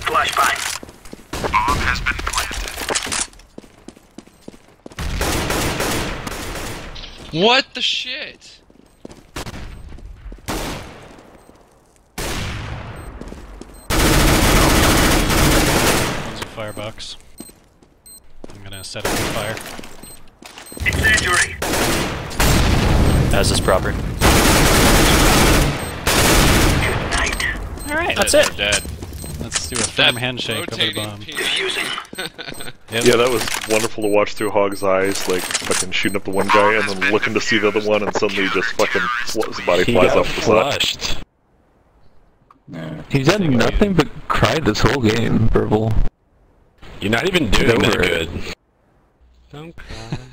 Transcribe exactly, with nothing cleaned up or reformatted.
Flashbang. Bomb has been planted. What the shit? One's a firebox. I'm gonna set it on fire. Incendiary. As is proper. Good night. Alright, That's dead, it. Dead. Let's do a firm handshake over the rotating bomb. P- Diffusing. Yep. Yeah, that was wonderful to watch through Hogg's eyes, like fucking shooting up the one guy and then looking to see the other one, and suddenly just fucking fl his body He flies got off the side. flushed. He's done nothing but cry this whole game, Verbal. You're not even doing Get that over it. good. Don't cry.